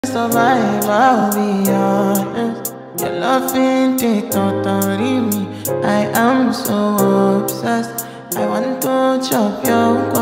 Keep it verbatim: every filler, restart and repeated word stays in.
Survive, I'll be honest. Your loving they totally me. I am so obsessed. I want to chop your